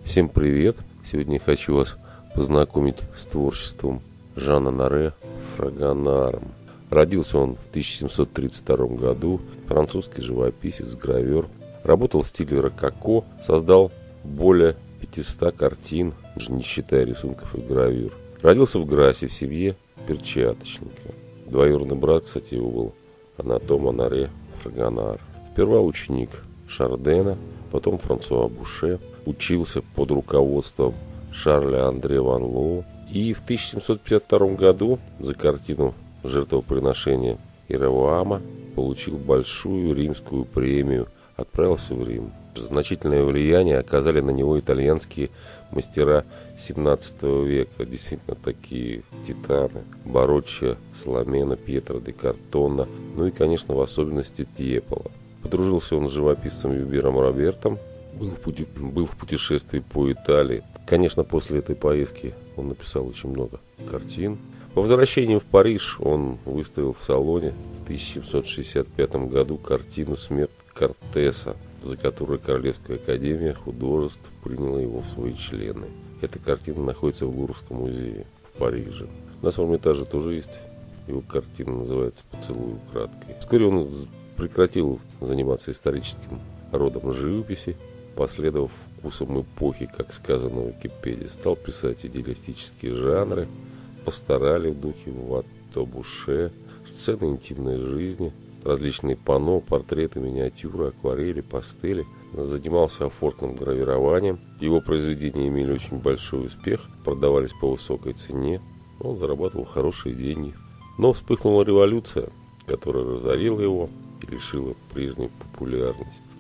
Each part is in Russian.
Всем привет! Сегодня я хочу вас познакомить с творчеством Жана-Оноре Фрагонаром. Родился он в 1732 году, французский живописец, гравер. Работал в стиле рококо, создал более 500 картин, не считая рисунков и гравюр. Родился в Грассе в семье перчаточника. Двоюродный брат, кстати, его был анатом Оноре Фрагонар. Сперва ученик Шардена, потом Франсуа Буше. Учился под руководством Шарля Андре Ван Ло. И в 1752 году за картину «Жертвоприношение Иеровоама» получил большую римскую премию, отправился в Рим. Значительное влияние оказали на него итальянские мастера 17 века, действительно такие титаны: Бароччо, Соломена, Пьетро де Картона, ну и, конечно, в особенности Тьеполо. Подружился он с живописцем Вибером Робертом, был в путешествии по Италии. Конечно, после этой поездки он написал очень много картин. По возвращении в Париж он выставил в Салоне в 1765 году картину «Смерть Кортеса», за которую Королевская академия художеств приняла его в свои члены. Эта картина находится в Луврском музее в Париже. На своем этаже тоже есть его картина, называется «Поцелуй украдкой». Вскоре он прекратил заниматься историческим родом живописи, последовав вкусам эпохи, как сказано в Википедии. Стал писать идеалистические жанры, пасторали в духе Ватто Буше, сцены интимной жизни, различные панно, портреты, миниатюры, акварели, пастели. Занимался афортным гравированием. Его произведения имели очень большой успех, продавались по высокой цене. Он зарабатывал хорошие деньги. Но вспыхнула революция, которая разорила его и лишила прежней популярности. В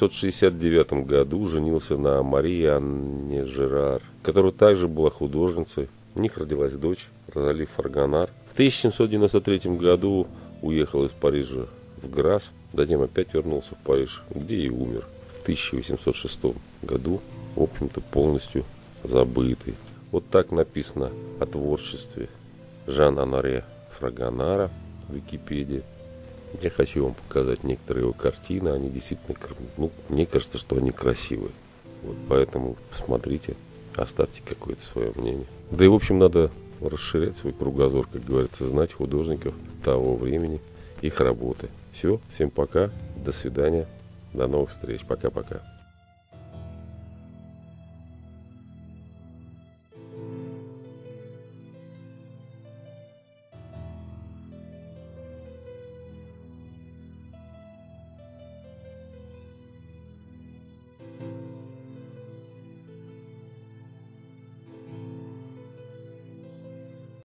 1769 году женился на Марии Анне Жерар, которая также была художницей. У них родилась дочь Розали Фрагонар. В 1793 году уехал из Парижа в Грасс, затем опять вернулся в Париж, где и умер в 1806 году, в общем-то полностью забытый. Вот так написано о творчестве Жана-Оноре Фрагонара в Википедии. Я хочу вам показать некоторые его картины. Они действительно, мне кажется, что они красивые. Вот поэтому посмотрите, оставьте какое-то свое мнение. Да и, в общем, надо расширять свой кругозор, как говорится, знать художников того времени, их работы. Все, всем пока, до свидания, до новых встреч, пока-пока.